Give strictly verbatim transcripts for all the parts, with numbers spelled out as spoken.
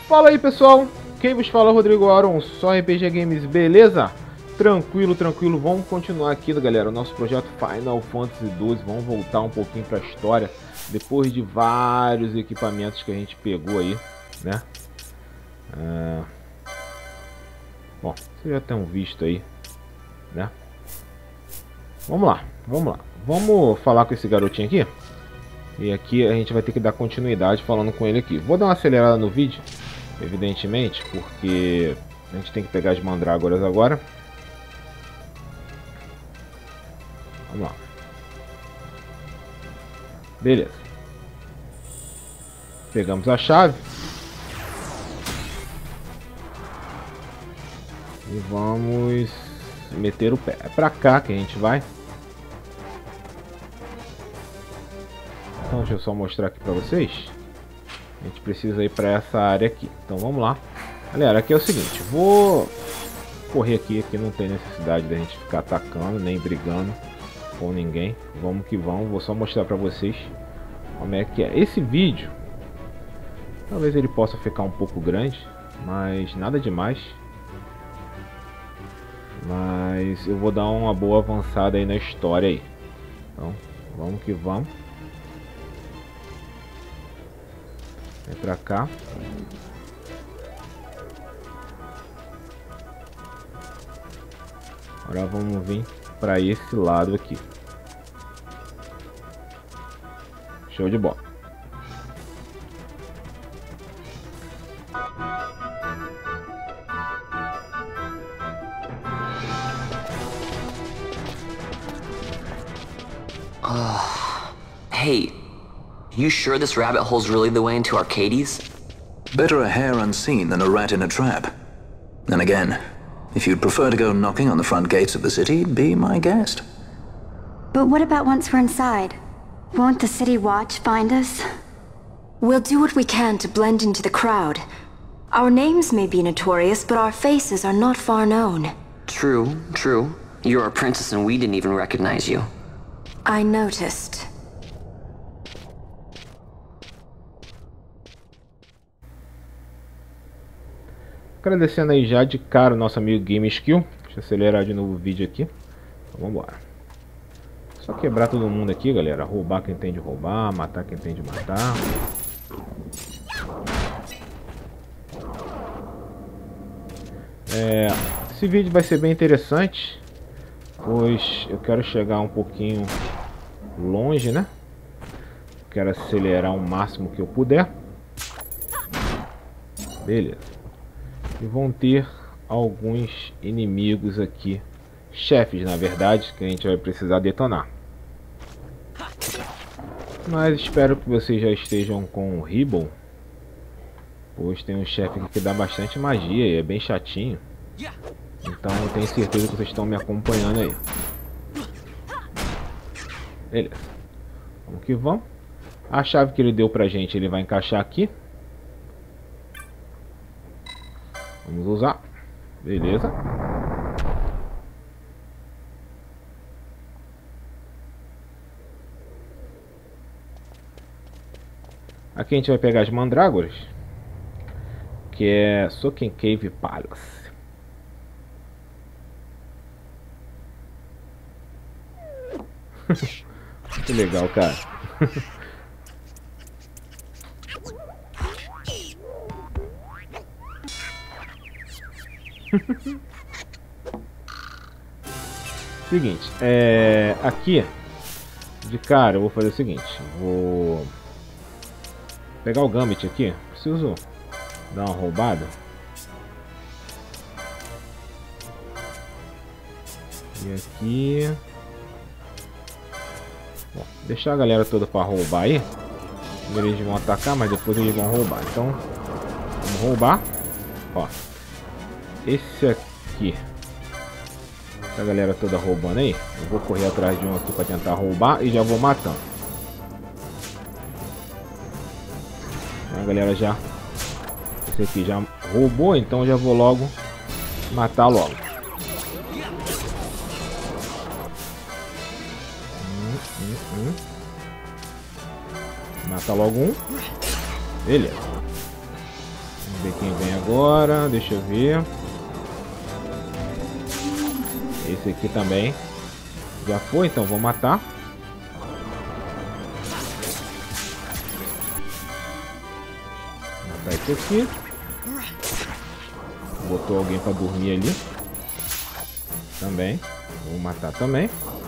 Fala aí, pessoal, quem vos fala é o Rodrigo Aron, só R P G Games, beleza? Tranquilo, tranquilo, vamos continuar aqui, galera, o nosso projeto Final Fantasy doze, vamos voltar um pouquinho para a história, depois de vários equipamentos que a gente pegou aí, né? Ah, bom, vocês já tenham visto aí, né? Vamos lá, vamos lá, vamos falar com esse garotinho aqui, e aqui a gente vai ter que dar continuidade falando com ele aqui. Vou dar uma acelerada no vídeo, evidentemente, porque a gente tem que pegar as mandrágoras agora. Vamos lá. Beleza. Pegamos a chave. E vamos meter o pé. É pra cá que a gente vai. Então deixa eu só mostrar aqui pra vocês. A gente precisa ir pra essa área aqui. Então vamos lá. Galera, aqui é o seguinte. Vou correr aqui. Aqui não tem necessidade da gente ficar atacando, nem brigando com ninguém. Vamos que vamos. Vou só mostrar pra vocês como é que é. Esse vídeo, talvez ele possa ficar um pouco grande, mas nada demais. Mas eu vou dar uma boa avançada aí na história aí. Então, vamos que vamos. Vem pra cá. Agora vamos vir para esse lado aqui. Show de bola. Uh, hey, you sure this rabbit hole's really the way into Arcades? Better a hare unseen than a rat in a trap. And again, if you'd prefer to go knocking on the front gates of the city, be my guest. But what about once we're inside? Won't the city watch find us? We'll do what we can to blend into the crowd. Our names may be notorious, but our faces are not far known. True, true. You're a princess and we didn't even recognize you. I noticed. Agradecendo aí já de cara o nosso amigo Game Skill. Deixa eu acelerar de novo o vídeo aqui. Então vamos embora. Só quebrar todo mundo aqui, galera. Roubar quem tem de roubar, matar quem tem de matar. É, esse vídeo vai ser bem interessante, pois eu quero chegar um pouquinho longe, né? Quero acelerar o máximo que eu puder. Beleza. E vão ter alguns inimigos aqui, chefes na verdade, que a gente vai precisar detonar. Mas espero que vocês já estejam com o Ribbon, pois tem um chefe aqui que dá bastante magia e é bem chatinho. Então eu tenho certeza que vocês estão me acompanhando aí. Beleza. Vamos que vamos. A chave que ele deu pra gente, ele vai encaixar aqui. Vamos usar. Beleza. Aqui a gente vai pegar as mandrágoras, que é Soken Cave Palace. Que legal, cara. Seguinte, é, aqui de cara eu vou fazer o seguinte, vou pegar o Gambit aqui, preciso dar uma roubada. E aqui, bom, deixar a galera toda para roubar aí. Eles vão atacar, mas depois eles vão roubar. Então, vamos roubar. Ó, esse aqui, essa galera toda roubando aí. Eu vou correr atrás de um aqui para tentar roubar e já vou matando. A galera já, esse aqui já roubou, então já vou logo matar logo. Hum, hum, hum. Mata logo um. Beleza. ver quem vem agora. Deixa eu ver. Esse aqui também. Já foi, então vou matar. Matar esse aqui. Botou alguém pra dormir ali. Também. Vou matar também.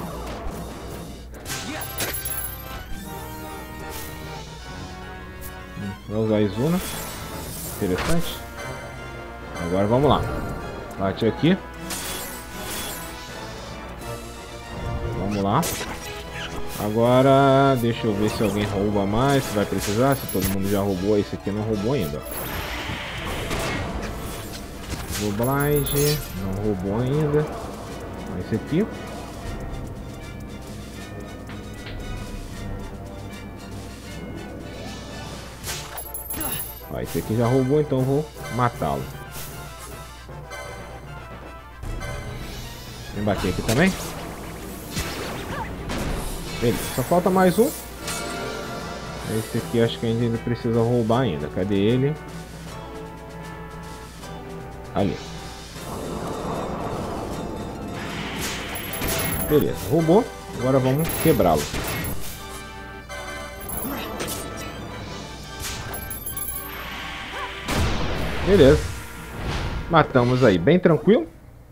Vou usar a Izuna. Interessante. Agora vamos lá. Bate aqui. Vamos lá. Agora deixa eu ver se alguém rouba mais. Se vai precisar. Se todo mundo já roubou. Esse aqui não roubou ainda. O Blind não roubou ainda. Esse aqui. Ó, esse aqui já roubou, então eu vou matá-lo. Vem bater aqui também. Beleza, só falta mais um. Esse aqui acho que ainda precisa roubar ainda. Cadê ele? Ali. Beleza, roubou. Agora vamos quebrá-lo. Beleza. Matamos aí, bem tranquilo.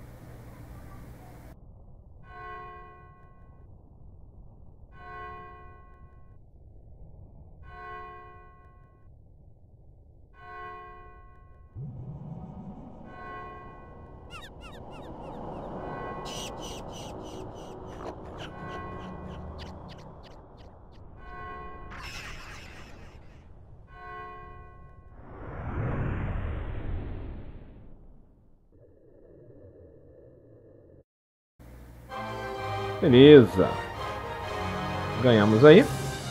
Beleza. Ganhamos aí.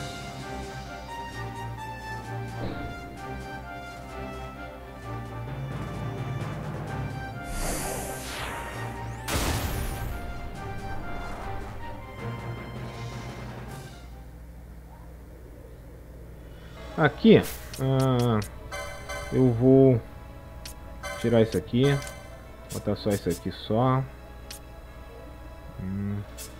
Aqui, ah, eu vou tirar isso aqui, botar só isso aqui só. Hum.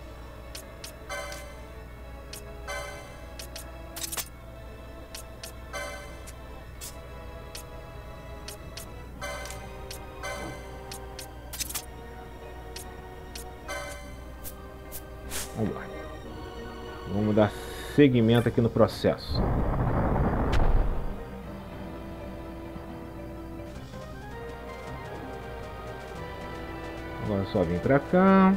Vamos lá. Vamos dar seguimento aqui no processo. Agora só vim pra cá.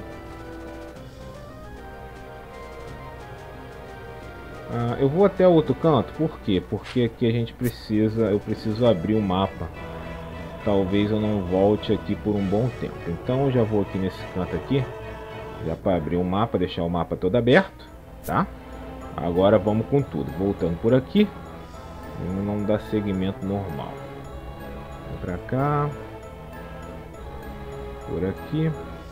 Ah, eu vou até o outro canto. Por quê? Porque aqui a gente precisa, eu preciso abrir o mapa. Talvez eu não volte aqui por um bom tempo. Então eu já vou aqui nesse canto aqui, já para abrir o mapa, deixar o mapa todo aberto, tá? Agora vamos com tudo, voltando por aqui. Vamos não dar seguimento normal. Vem pra cá. Por aqui.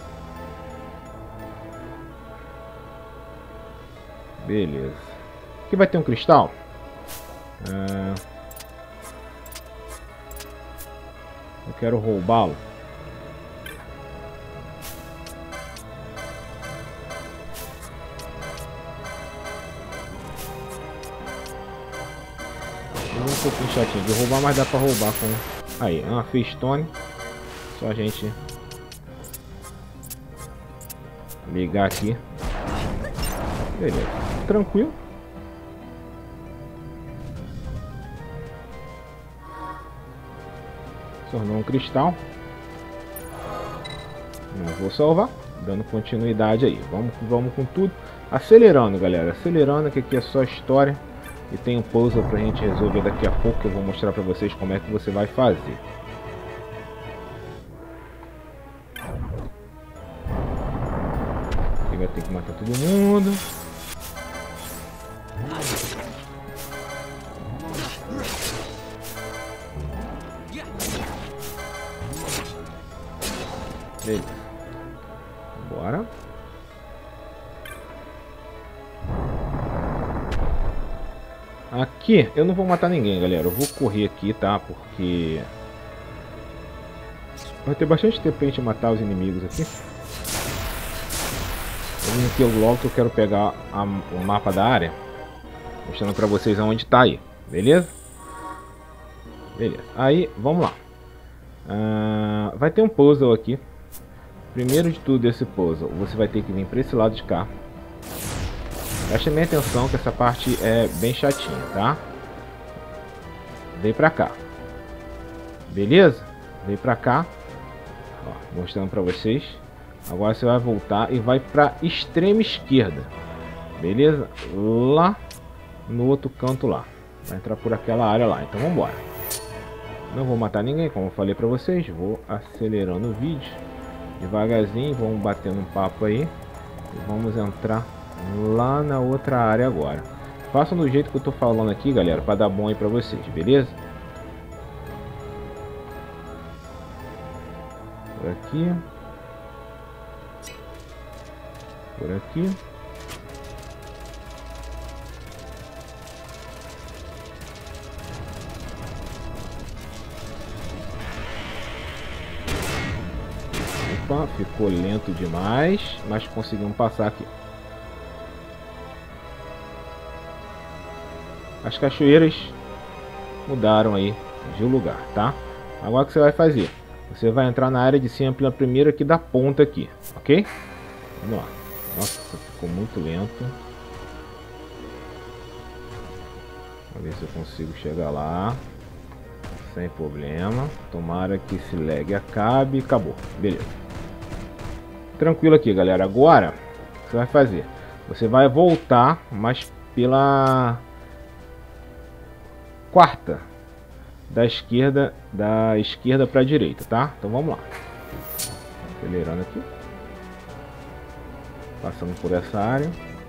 Beleza. Aqui vai ter um cristal. Ah, eu quero roubá-lo. Um pouquinho chatinho de roubar, mas dá pra roubar com... Aí, uma Feastone. Só a gente ligar aqui. Beleza, tranquilo. Tornou um cristal. Não vou salvar. Dando continuidade aí. Vamos, vamos com tudo. Acelerando, galera. Acelerando, que aqui é só história. E tem um puzzle pra gente resolver daqui a pouco, que eu vou mostrar pra vocês como é que você vai fazer. Aqui vai ter que matar todo mundo. Beleza. Bora. Aqui, eu não vou matar ninguém, galera. Eu vou correr aqui, tá? Porque Vai ter bastante tempo pra gente matar os inimigos aqui. Eu vim aqui logo que eu quero pegar a, o mapa da área, mostrando pra vocês aonde tá aí, beleza? Beleza, aí vamos lá. uh, Vai ter um puzzle aqui. Primeiro de tudo, esse puzzle você vai ter que vir pra esse lado de cá. Preste minha atenção que essa parte é bem chatinha, tá? Vem pra cá. Beleza? Vem pra cá. Ó, mostrando pra vocês. Agora você vai voltar e vai pra extrema esquerda. Beleza? Lá no outro canto lá. Vai entrar por aquela área lá. Então vamos embora. Não vou matar ninguém, como eu falei pra vocês. Vou acelerando o vídeo devagarzinho. Vamos batendo um papo aí. E vamos entrar lá na outra área agora. Façam do jeito que eu tô falando aqui, galera, para dar bom aí pra vocês, beleza? Por aqui. Por aqui. Opa, ficou lento demais, mas conseguimos passar aqui. As cachoeiras mudaram aí de lugar, tá? Agora o que você vai fazer? Você vai entrar na área de cima pela primeira aqui da ponta aqui, ok? Vamos lá. Nossa, ficou muito lento. Vamos ver se eu consigo chegar lá sem problema. Tomara que esse lag acabe. Acabou, beleza. Tranquilo aqui, galera. Agora o que você vai fazer? Você vai voltar, mas pela quarta da esquerda, da esquerda para a direita, tá? Então vamos lá. Acelerando aqui. Passando por essa área.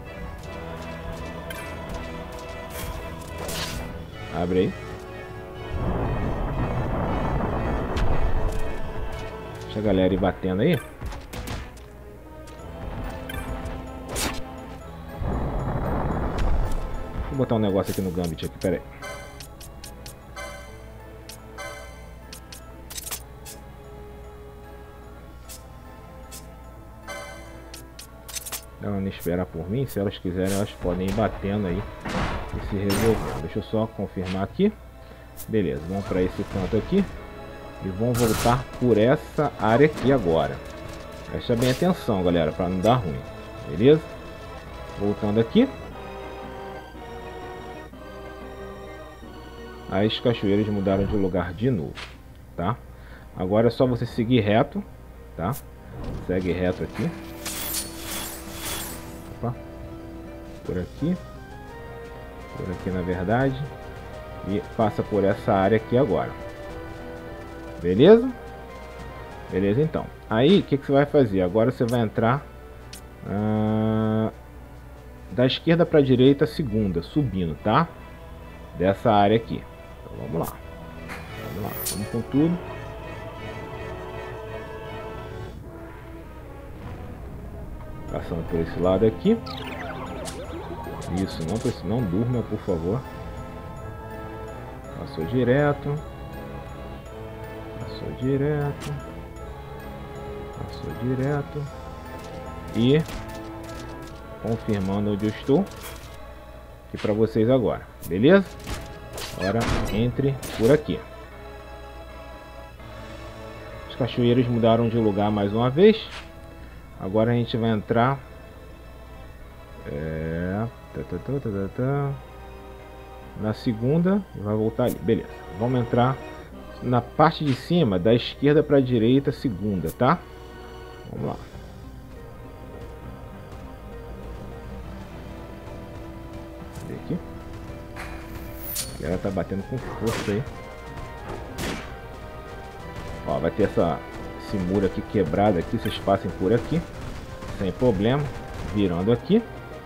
Abre aí. Deixa a galera ir batendo aí. Vou botar um negócio aqui no Gambit aqui, pera aí. Elas não esperar por mim, se elas quiserem elas podem ir batendo aí e se resolver. Deixa eu só confirmar aqui. Beleza, vamos para esse canto aqui e vamos voltar por essa área aqui agora. Presta bem atenção, galera, para não dar ruim, beleza? Voltando aqui. As cachoeiras mudaram de lugar de novo, tá? Agora é só você seguir reto, tá? Segue reto aqui. Opa. Por aqui. Por aqui, na verdade. E passa por essa área aqui agora. Beleza? Beleza, então. Aí, o que, que você vai fazer? Agora você vai entrar uh, da esquerda para a direita, segunda, subindo, tá? Dessa área aqui. Então, vamos lá. Vamos lá, vamos com tudo. Passando por esse lado aqui. Isso, não precisa, não durma, por favor. Passou direto. Passou direto. Passou direto. E confirmando onde eu estou. Aqui para vocês agora, beleza? Agora entre por aqui. As cachoeiras mudaram de lugar mais uma vez. Agora a gente vai entrar é, tá, tá, tá, tá, tá, tá, na segunda e vai voltar ali. Beleza, vamos entrar na parte de cima da esquerda para a direita, segunda, tá? Vamos lá. Cadê aqui? A galera tá batendo com força aí. Ó, vai ter essa esse muro aqui quebrado aqui, vocês passem por aqui sem problema, virando aqui.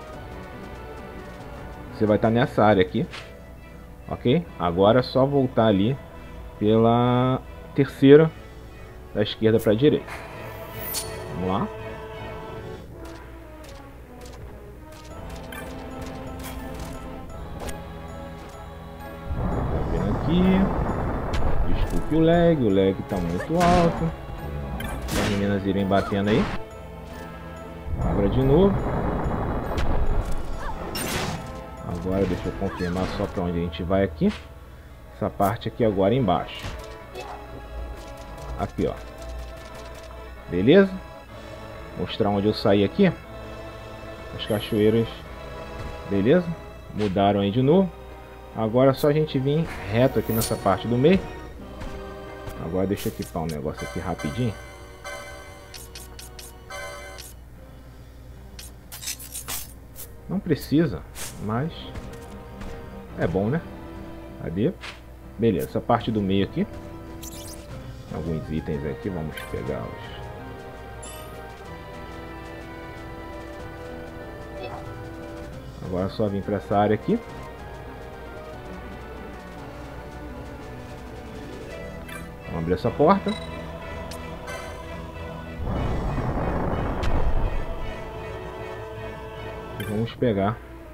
Você vai estar nessa área aqui, ok? Agora é só voltar ali pela terceira da esquerda para a direita. Vamos lá. Tá vendo aqui? Desculpe o lag, o lag está muito alto. meninas irem batendo aí. Agora de novo. Agora deixa eu confirmar só para onde a gente vai aqui. Essa parte aqui agora embaixo. Aqui, ó. Beleza? Mostrar onde eu saí aqui. As cachoeiras. Beleza? Mudaram aí de novo. Agora é só a gente vir reto aqui nessa parte do meio. Agora deixa eu equipar um negócio aqui rapidinho. Não precisa, mas é bom, né? Cadê? Beleza, essa parte do meio aqui. Alguns itens aqui, vamos pegar os... Agora é só vir para essa área aqui. Vamos abrir essa porta. E vamos pegar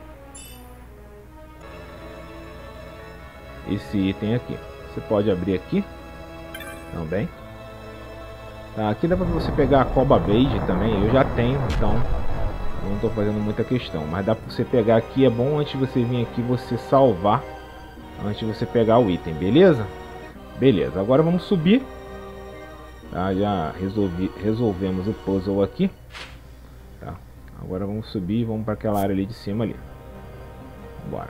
esse item aqui. Você pode abrir aqui também. Tá, aqui dá para você pegar a Cobra Blade também. Eu já tenho, então eu não estou fazendo muita questão. Mas dá para você pegar aqui. É bom antes de você vir aqui você salvar antes de você pegar o item, beleza? Beleza, agora vamos subir. Tá, já resolvi, resolvemos o puzzle aqui. Tá, agora vamos subir e vamos para aquela área ali de cima ali. Bora.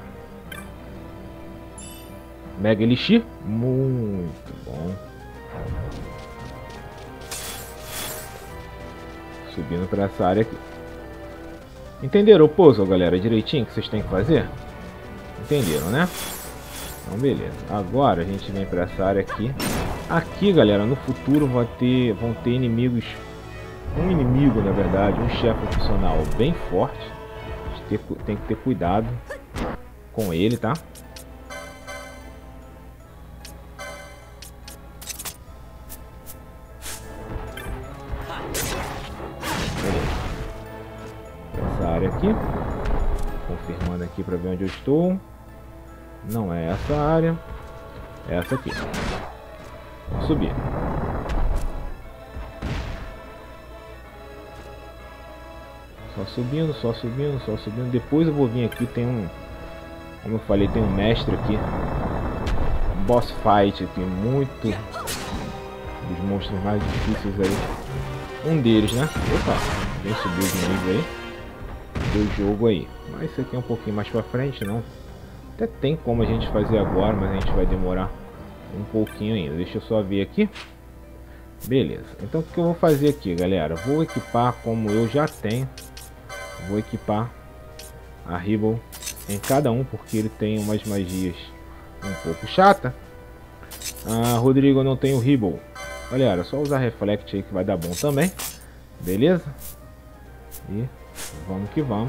Mega Elixir, muito bom. Subindo para essa área aqui. Entenderam o puzzle, galera, direitinho que vocês têm que fazer? Entenderam, né? Então beleza, agora a gente vem para essa área aqui. Aqui, galera, no futuro vai ter, vão ter inimigos. Um inimigo, na verdade, um chefe opcional bem forte. A gente tem, tem que ter cuidado com ele, tá? Beleza. Essa área aqui. Confirmando aqui para ver onde eu estou. Não é essa área. É essa aqui. Vamos subir. Só subindo, só subindo, só subindo. Depois eu vou vir aqui. Tem um... Como eu falei, tem um mestre aqui. Um boss fight aqui. Muito... Dos monstros mais difíceis aí. Um deles, né? Opa! Vem subir os níveis aí. Do jogo aí. Mas isso aqui é um pouquinho mais pra frente, não? Até tem como a gente fazer agora, mas a gente vai demorar um pouquinho ainda. Deixa eu só ver aqui. Beleza. Então o que eu vou fazer aqui, galera? Vou equipar como eu já tenho. Vou equipar a Ribble em cada um, porque ele tem umas magias um pouco chata. Ah, Rodrigo, eu não tenho Ribble. Galera, só usar Reflect aí que vai dar bom também. Beleza? E vamos que vamos.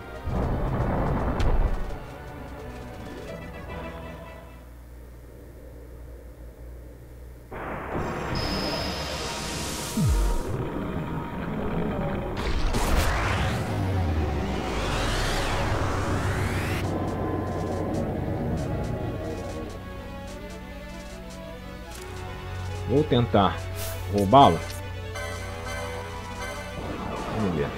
Vou tentar roubá-lo. Vamos ver.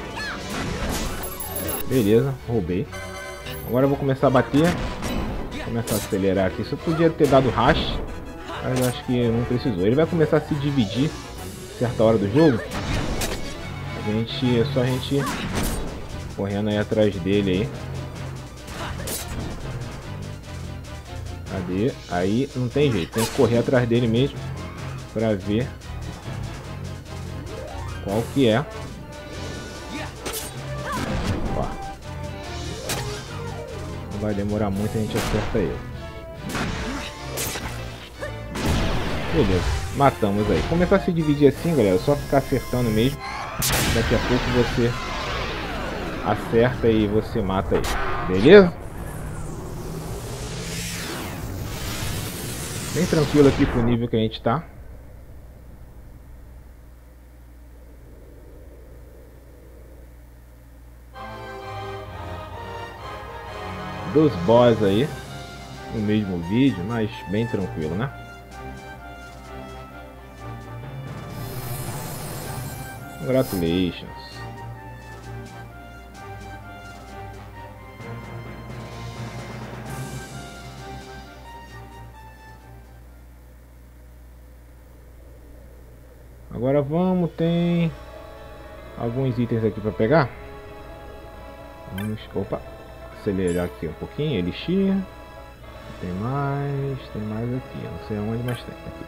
Beleza, roubei. Agora eu vou começar a bater. Vou começar a acelerar aqui. Isso eu podia ter dado rush, mas eu acho que não precisou. Ele vai começar a se dividir certa hora do jogo. A gente, é só a gente correndo aí atrás dele aí. Cadê? Aí não tem jeito, tem que correr atrás dele mesmo para ver qual que é. Ó. Não vai demorar muito, a gente acerta ele. Beleza, matamos aí. Começar a se dividir assim, galera, só ficar acertando mesmo. Daqui a pouco você acerta e você mata aí. Beleza? Bem tranquilo aqui pro nível que a gente tá. Dos boss aí no mesmo vídeo, mas bem tranquilo, né? Congratulations. Agora vamos, tem alguns itens aqui para pegar. Vamos, opa, acelerar aqui um pouquinho, elixir. Tem mais, tem mais aqui, eu não sei onde, mas tem aqui.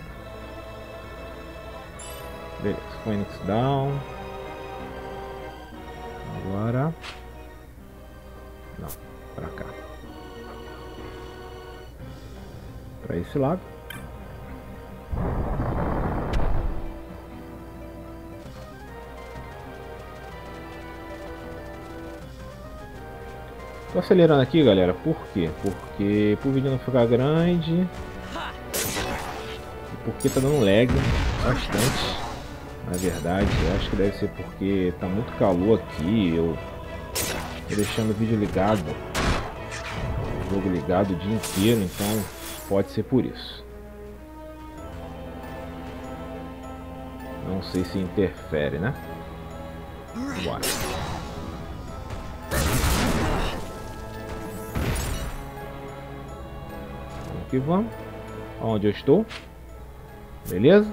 Beleza, Phoenix Down. Agora não, para cá, para esse lado. Tô acelerando aqui, galera, por quê? Porque pro vídeo não ficar grande e porque tá dando lag bastante, na verdade. Eu acho que deve ser porque tá muito calor aqui. Eu tô deixando o vídeo ligado, o jogo ligado o dia inteiro, então pode ser por isso. Não sei se interfere, né? Bora. Aqui vamos, onde eu estou, beleza?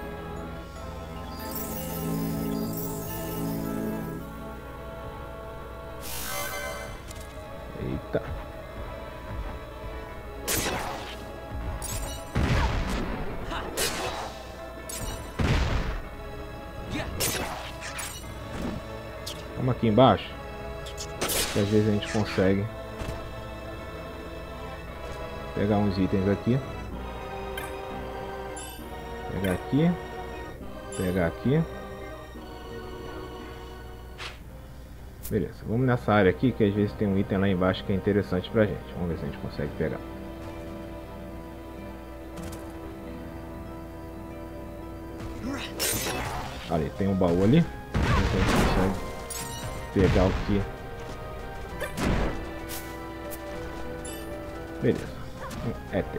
Eita. Vamos aqui embaixo, que às vezes a gente consegue pegar uns itens aqui. Pegar aqui. Pegar aqui. Beleza, vamos nessa área aqui que às vezes tem um item lá embaixo que é interessante pra gente. Vamos ver se a gente consegue pegar. Ali, tem um baú ali. Vamos ver se a gente consegue pegar o que. Beleza. Éter.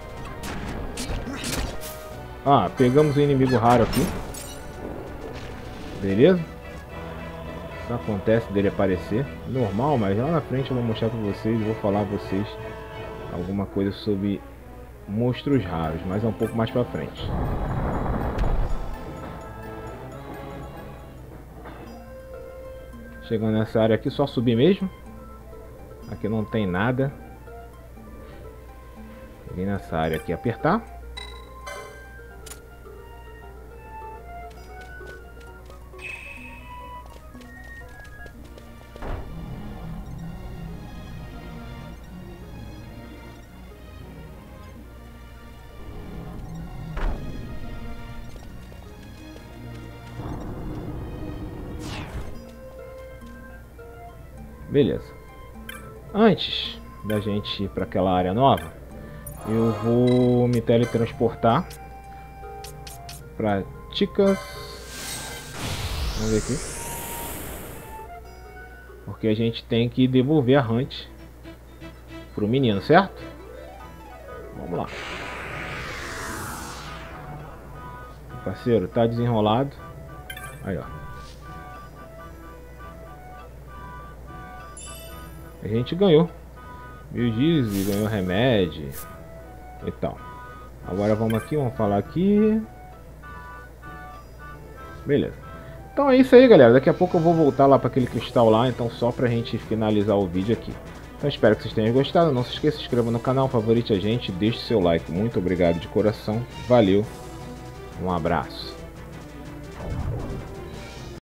Ah, pegamos um inimigo raro aqui. Beleza? Isso acontece dele aparecer. Normal, mas lá na frente eu vou mostrar pra vocês. Vou falar a vocês alguma coisa sobre monstros raros, mas é um pouco mais pra frente. Chegando nessa área aqui, só subir mesmo. Aqui não tem nada. Vem nessa área aqui, apertar. Beleza. Antes da gente ir para aquela área nova, eu vou me teletransportar para Ticas. Vamos ver aqui. Porque a gente tem que devolver a Hunt pro menino, certo? Vamos lá. Parceiro, tá desenrolado. Aí, ó. A gente ganhou. Mil Giz, ganhou remédio e tal. Agora vamos aqui, vamos falar aqui. Beleza. Então é isso aí, galera. Daqui a pouco eu vou voltar lá para aquele cristal lá. Então só pra gente finalizar o vídeo aqui. Então espero que vocês tenham gostado. Não se esqueça, se inscreva no canal, favorite a gente, deixe seu like. Muito obrigado de coração. Valeu. Um abraço.